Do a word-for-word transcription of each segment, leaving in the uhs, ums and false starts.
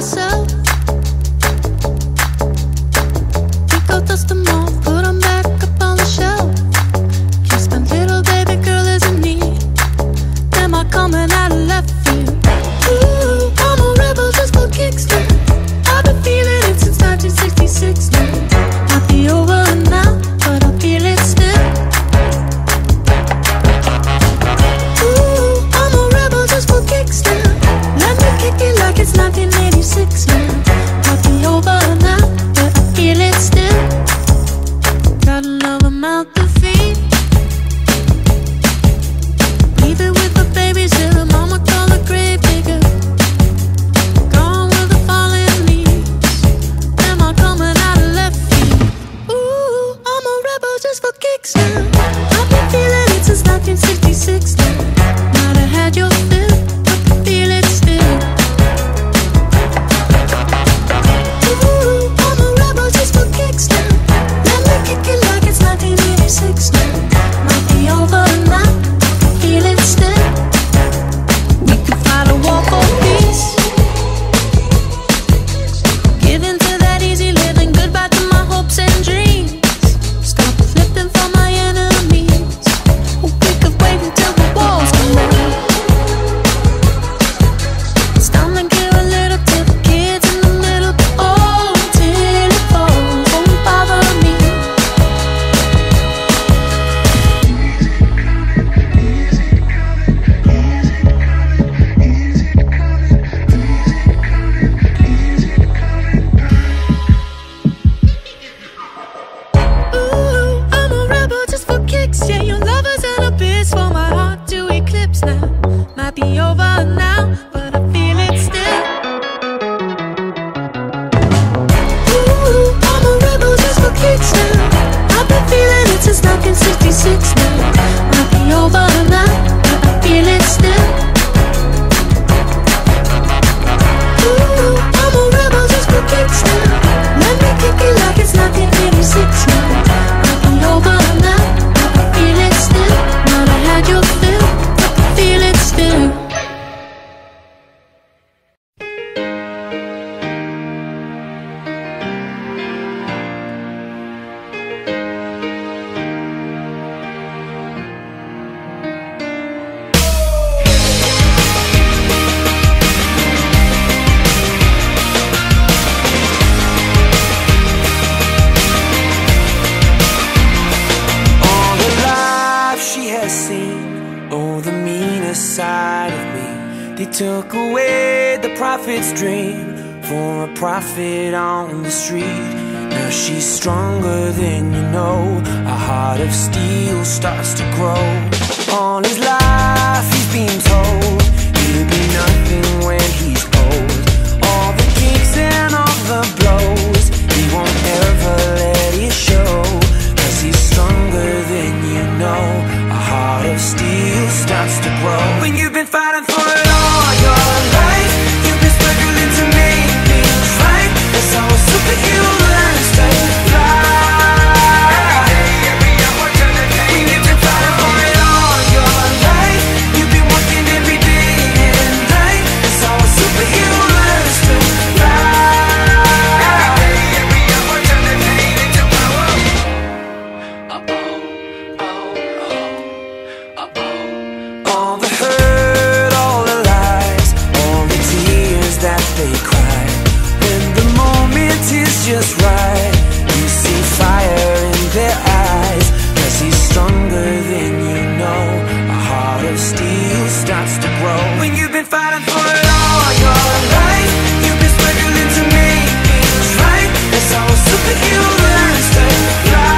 myself. Pick out, dust them off, put them back up on the shelf. Kiss my little baby girl is in need. Am I coming out of left field? Ooh, I'm a rebel just for kicks now. I've been feeling it since nineteen sixty-six now. Might be over now, but I feel it still. Ooh, I'm a rebel just for kicks now. Let me kick it like it's nineteen eighty-six now. Might be over now, but I feel it still. Got another mouth to feed. Leave it with the babies till the mama call the grave digger. Gone with the falling leaves. Am I coming out of left field? Ooh, I'm a rebel just for kicks now. I've been feeling it since nineteen sixty-six now. Might have had your fill, but I feel it still. Ooh, I'm a rebel just for kicks now. Let me kick it like it's nineteen eighty-six now. Might be over now, I feel it still. We could fight a war for peace. Give in to that easy living, goodbye to my hopes and dreams. Stop flipping for my enemies. We could wait until the walls come down. It's time to give a little to the kids in the middle. Oh, till it falls, won't bother me. Ooh, I'm a rebel just for kicks. Yeah, your love is an abyss for my heart to eclipse now. Might be over now, but I feel it still. Ooh, I'm a rebel just for kicks now. I've been feeling it since nineteen sixty-six now. Might be over now, but I feel it still. Ooh, I'm a rebel just for kicks now. Let me kick it like it's nineteen eighty-six now. Might be over now, but I feel it still. Might have had your fill, but I feel it still. All the life she has seen, oh, the meaner side of me. They took away the prophet's dream for a prophet on the street. Now she's stronger than you know. A heart of steel starts to grow. All his life he's been told he'll be nothing when he's old. All the kicks and all the blows, he won't ever let it show. Cause he's stronger than you know. A heart of steel starts to grow. When you've been fighting for it all your life, you've been struggling to make things right. That's how a superhero learns to fly. When you've been fighting for it all your life, you've been working every day and night. That's how a superhero learns to fly. All the hurt, all the lies, all the tears that they cry. When the moment is just right, you see fire in their eyes. Cause he's stronger than you know. A heart of steel starts to grow. When you've been fighting for it all your life, you've been struggling to make things right. That's how a superhero learns to fly.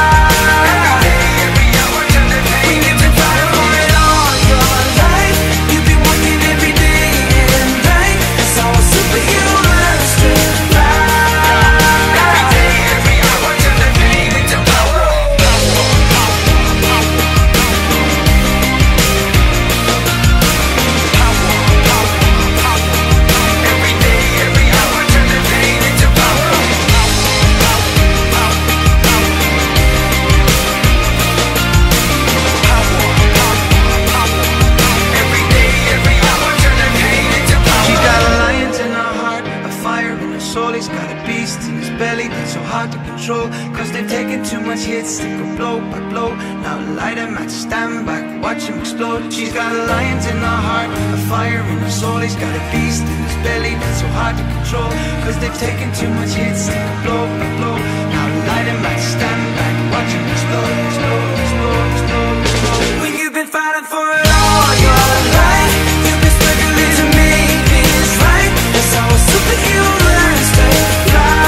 When you've been fighting for it all your life, you've been working every day and night. That's how a superhero learns to fly. belly that's so hard to control. Cause they've taken too much hits, they go blow by blow. Now light them at stand back, watch him explode. She's got lions in her heart, a fire in her soul. He's got a beast in his belly that's so hard to control. Cause they've taken too much hits, they go blow by blow. Now light them at stand back, watch him explode, explode, explode, explode, explode. When you've been fighting for it all your life, you've been struggling to make things right. That's how a superhero learns to fly.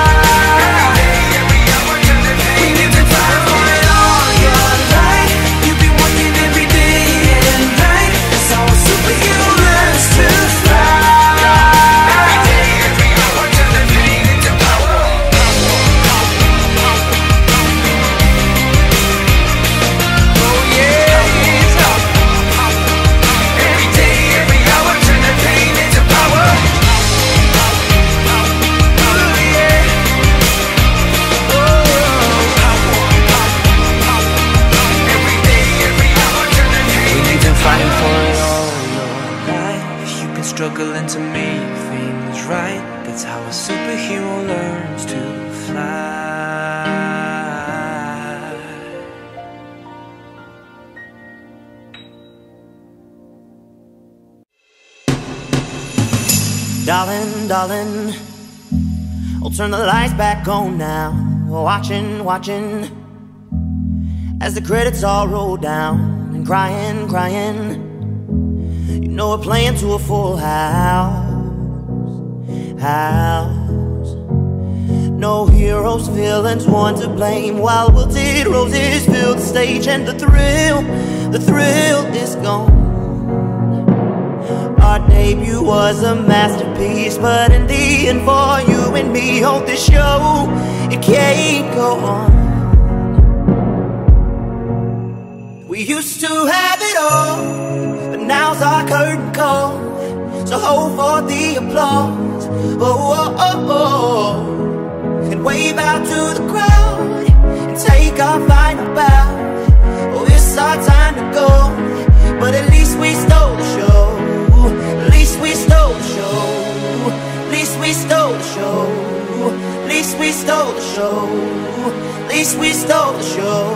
Struggling to make things right. That's how a superhero learns to fly. Darling, darling, I'll turn the lights back on now. Watching, watching as the credits all roll down. And crying, crying, you know we're playing to a full house, house. No heroes, villains, one to blame. While wilted roses fill the stage, and the thrill, the thrill is gone. Our debut was a masterpiece, but in the end, for you and me, hold this show, it can't go on. We used to have it all, but now's our curtain call. So hold for the applause, oh, oh, oh, oh. And wave out to the crowd and take our final bow. Oh, it's our time to go, but at least we stole the show. At least we stole the show. At least we stole the show. At least we stole the show. At least we stole the show.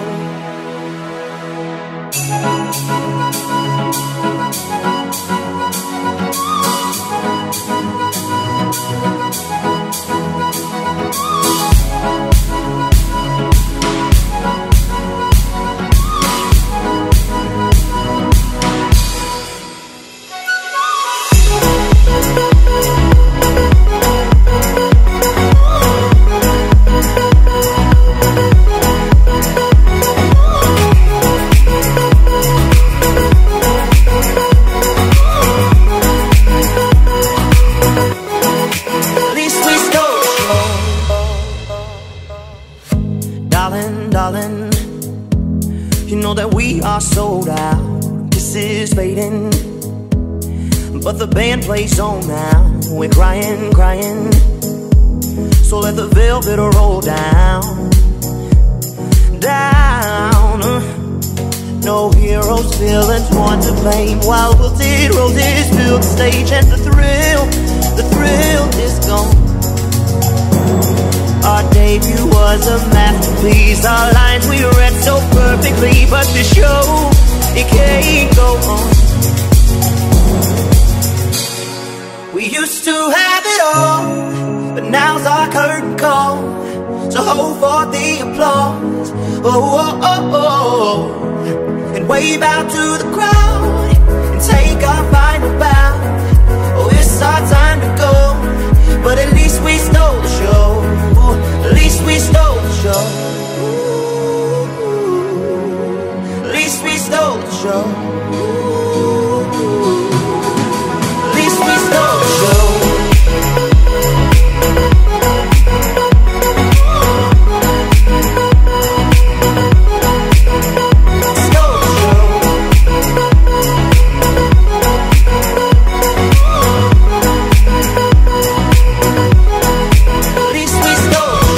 Sold out, this is fading, but the band plays on now. We're crying, crying, so let the velvet roll down, down. No heroes, villains, one to blame. While wilted roses fill the stage, and the thrill, the thrill is gone. Our debut was a masterpiece. Our lines we read so perfectly, but the show, it can't go on. We used to have it all, but now's our curtain call. So hold for the applause, oh, oh, oh, oh. And wave out to the crowd and take our final bow. Oh, it's our time to go, but at least we stole the show. At least we stole the show. At least we stole the show. At least we stole the show. At least we stole.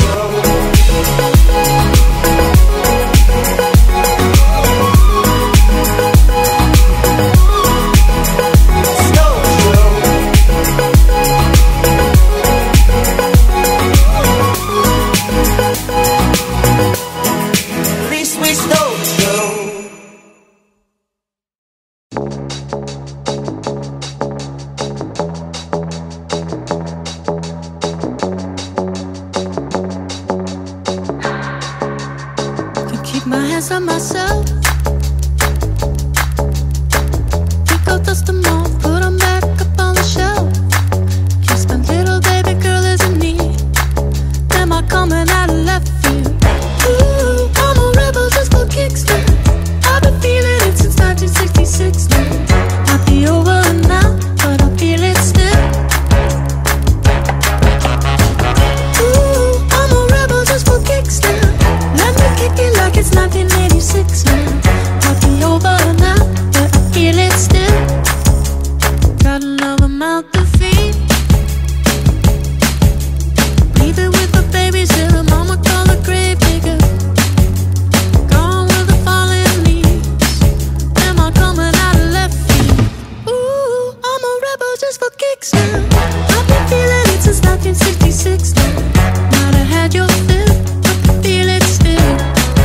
promise of myself. Pick up, dust them off, put them back up on the shelf. Kiss my little baby girl is in need. Am I coming out of left field? Ooh, I'm a rebel just for kicks now. I've been feeling it since nineteen sixty-six now. Might be over now, but I feel it still. Ooh, I'm a rebel just for kicks now. Let me kick it like it's nineteen eighty-six now. Might be over now, but I feel it still. Got another mouth to feed. Leaving with the babies till the mama call a grave digger. Gone with the falling leaves. Am I coming out of left field? Ooh, I'm a rebel just for kicks now. I've been feeling it since nineteen sixty-six now. Might have had your fill, but I feel it still.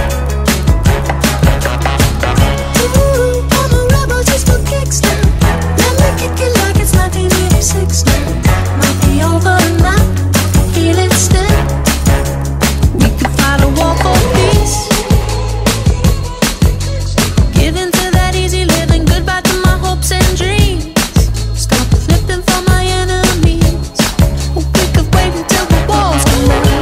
Ooh, I'm a rebel just for kicks now. Let me kick it like it's nineteen eighty-six now. Might be over now, I feel it still. We could fight a war for peace. Give in to that easy living, goodbye to my hopes and dreams. Stop flipping for my enemies. We could wait until the walls come down.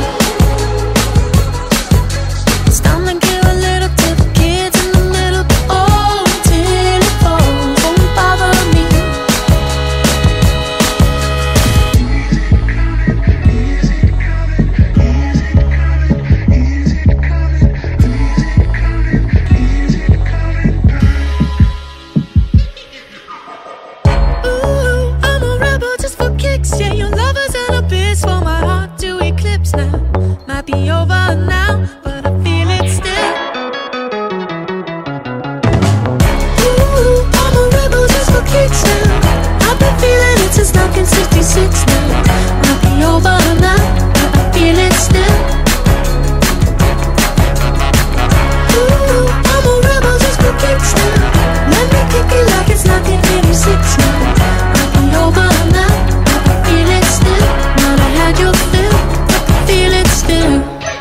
It's time to give a little to the kids in the middle. Oh, till it falls, won't bother me. Ooh, I'm a rebel just for kicks. Yeah, your love is an abyss for my heart to eclipse now. Might be over now, but I feel it still. Ooh, I'm a rebel just for kicks now. I've been feeling it since nineteen sixty-six now. Might be over now, but I feel it still. Ooh, I'm a rebel just for kicks now. Let me kick it like it's nineteen eighty-six now. Might be over now, but I feel it still. Might have had your fill, but I feel it still.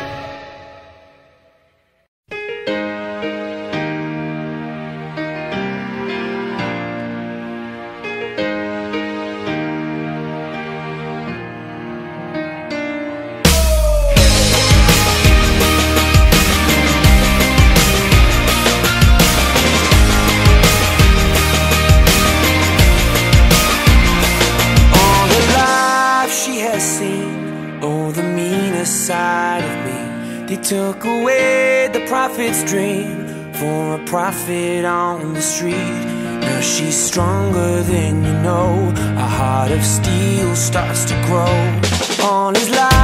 All the life she has seen, oh, the meanest side of me. They took away the prophet's dream for a prophet on the street. Now she's stronger than you know. A heart of steel starts to grow. All his life